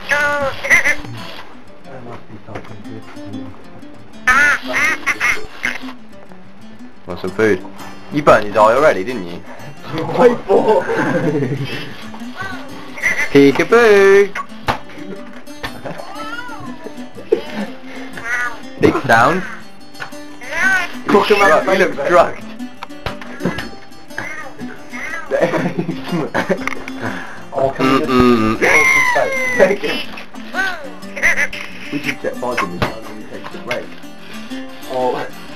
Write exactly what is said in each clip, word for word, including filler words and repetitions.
There must be something good to do. Want some food? You burnt his eye already, didn't you? Wait for Peekaboo! Big sound. Cock him up, You look drugged. Oh, can we just Mm-mm. take him? We should check five in this one when we take the break. Oh.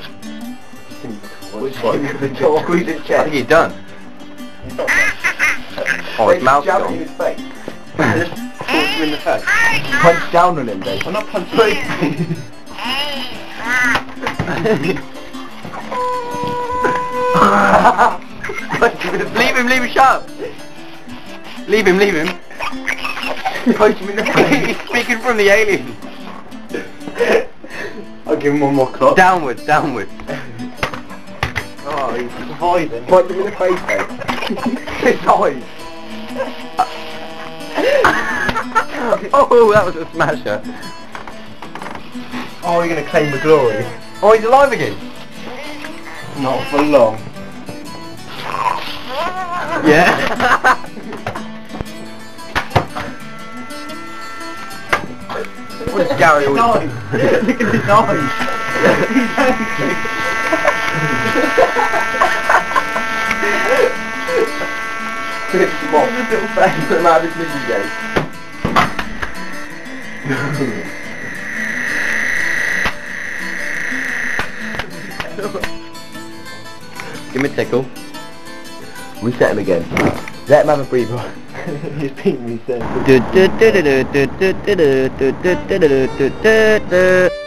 Which one? The door. Squeeze his I chest. think he's done. He's not Oh, his mouth's jab it in gone. his face. Just punch him in the face. Punch down on him, Dave. I'm not punching him. Leave him, leave him, shut up. Leave him, leave him. Punch him in the face. He's speaking from the alien. I'll give him one more clock. Downwards, downwards. Oh, he's surviving. Punch him in the face, mate. His eyes. Oh, that was a smasher. Oh, you're gonna claim the glory. Oh, he's alive again. Not for long. Yeah. What is Gary His always... eyes. Look at his eyes. He's angry. What was his little face that out of his missus gave? Give me a tickle. Reset him again. Let him have a breather. He's beating me, sir. Do do do do do do do do do do do do do do do.